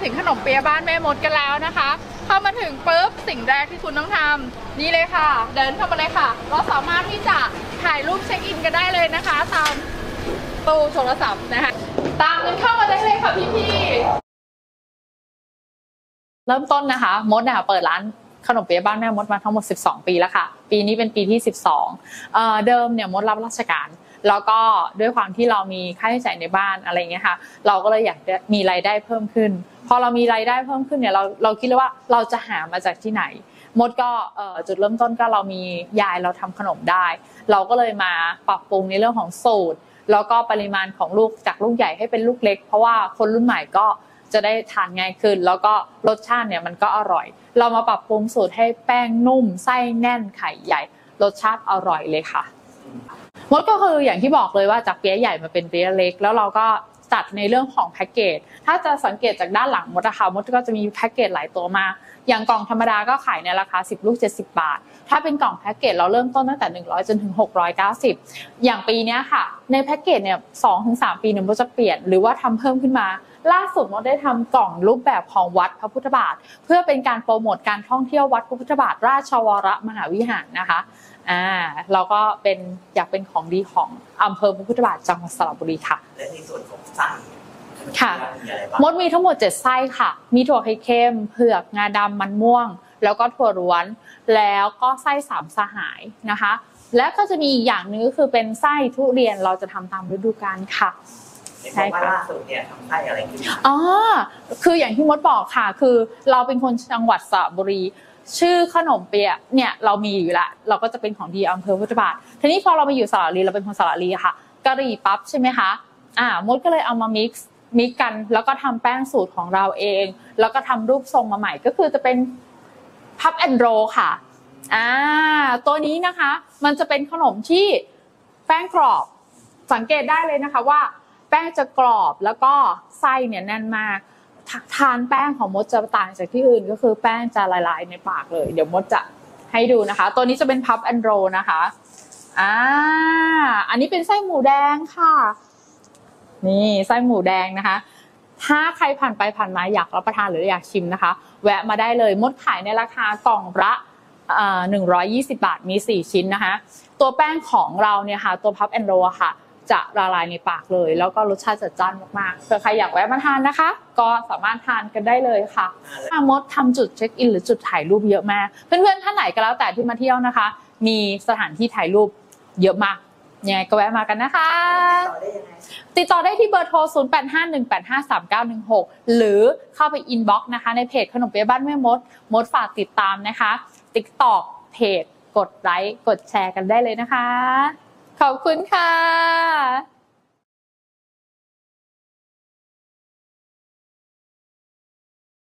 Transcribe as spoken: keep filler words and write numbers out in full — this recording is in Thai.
ถึงขนมเปี๊ยะบ้านแม่มดกันแล้วนะคะเข้ามาถึงปุ๊บสิ่งแรกที่คุณต้องทำนี่เลยค่ะเดินเข้ามาเลยค่ะเราสามารถที่จะถ่ายรูปเช็คอินกันได้เลยนะคะตามตู้โทรศัพท์นะคะตามกันเข้ามาได้เลยค่ะพี่ๆเริ่มต้นนะคะมดเนี่ยเปิดร้านขนมเปี๊ยะบ้านแม่มดมาทั้งหมดสิบสองปีแล้วค่ะปีนี้เป็นปีที่สิบสองเอ่อเดิมเนี่ยมดรับราชการแล้วก็ด้วยความที่เรามีค่าใช้จ่ายในบ้านอะไรเงี้ยค่ะเราก็เลยอยากมีรายได้เพิ่มขึ้นพอเรามีรายได้เพิ่มขึ้นเนี่ยเราเราคิดเลยว่าเราจะหามาจากที่ไหนมดก็เอ่อจุดเริ่มต้นก็เรามียายเราทำขนมได้เราก็เลยมาปรับปรุงในเรื่องของสูตรแล้วก็ปริมาณของลูกจากลูกใหญ่ให้เป็นลูกเล็กเพราะว่าคนรุ่นใหม่ก็จะได้ทานง่ายขึ้นแล้วก็รสชาติเนี่ยมันก็อร่อยเรามาปรับปรุงสูตรให้แป้งนุ่มไส้แน่นไข่ใหญ่รสชาติอร่อยเลยค่ะมดก็คืออย่างที่บอกเลยว่าจากเปี๊ยะใหญ่มาเป็นเปี๊ยะเล็กแล้วเราก็จัดในเรื่องของแพ็กเกจถ้าจะสังเกตจากด้านหลังมดนะคะมดก็จะมีแพ็กเกจหลายตัวมาอย่างกล่องธรรมดาก็ขายในราคาสิบลูกเจ็ดสิบบาทถ้าเป็นกล่องแพ็กเกจเราเริ่มต้นตั้งแต่หนึ่งร้อยจนถึงหกร้อยเก้าสิบอย่างปีนี้ค่ะในแพ็กเกจเนี่ย สองถึงสาม ปีเนี่ยมดจะเปลี่ยนหรือว่าทำเพิ่มขึ้นมาล่าสุดมดได้ทำกล่องรูปแบบของวัดพระพุทธบาทเพื่อเป็นการโปรโมทการท่องเที่ยววัดพระพุทธบาทราชวรมหาวิหารนะคะอ่าเราก็เป็นอยากเป็นของดีของอำเภอพระพุทธบาทจังหวัดสระบุรีค่ะและในส่วนของไส้ค่ะมดมีทั้งหมดเจ็ดไส้ค่ะมีถั่วไข่เค็มเผือกงาดำมันม่วงแล้วก็ถั่วล้วนแล้วก็ไส้สามสหายนะคะและก็จะมีอีกอย่างนึงก็คือเป็นไส้ทุเรียนเราจะทำตามฤดูกาลค่ะใช่ค่ะล่าสุดเนี่ยทำไส้อะไรขึ้นอ๋อคืออย่างที่มดบอกค่ะคือเราเป็นคนจังหวัดสระบุรีชื่อขนมเปี๊ยะเนี่ยเรามีอยู่แล้วเราก็จะเป็นของดีอำเภอพุทธบาททีนี้พอเรามาอยู่สระบุรีเราเป็นคนสระบุรีค่ะกะหรี่ปั๊บใช่ไหมคะอ่ามดก็เลยเอามามิกซ์มิกกันแล้วก็ทำแป้งสูตรของเราเองแล้วก็ทำรูปทรงมาใหม่ก็คือจะเป็นพับแอนด์โรค่ะอ่าตัวนี้นะคะมันจะเป็นขนมที่แป้งกรอบสังเกตได้เลยนะคะว่าแป้งจะกรอบแล้วก็ไส้เนี่ยแน่นมากทานแป้งของมดจะต่างจากที่อื่นก็คือแป้งจะละลายในปากเลยเดี๋ยวมดจะให้ดูนะคะตัวนี้จะเป็นพับแอนด์โรนะคะอ่าอันนี้เป็นไส้หมูแดงค่ะนี่ไส้หมูแดงนะคะถ้าใครผ่านไปผ่านมาอยากรับประทานหรืออยากชิมนะคะแวะมาได้เลยมดขายในราคากล่องละหนึ่งร้อยยี่สิบบาทมีสี่ชิ้นนะคะตัวแป้งของเราเนี่ยค่ะตัวพับแอนด์โรค่ะจะละลายในปากเลยแล้วก็รสชาติจัดจ้านมากๆเผื่อใครอยากแวะมาทานนะคะก็สามารถทานกันได้เลยค่ะมดทำจุดเช็คอินหรือจุดถ่ายรูปเยอะมากเพื่อนๆท่านไหนก็แล้วแต่ที่มาเที่ยวนะคะมีสถานที่ถ่ายรูปเยอะมากยังไงก็แวะมากันนะคะติดต่อได้ที่เบอร์โทรศูนย์ แปด ห้า หนึ่ง แปด ห้า สาม เก้า หนึ่ง หกหรือเข้าไปอินบ็อกซ์นะคะในเพจขนมเปี๊ยะบ้านแม่มดมดฝากติดตามนะคะติ๊กต็อกเพจกดไลค์กดแชร์กันได้เลยนะคะขอบคุณค่ะ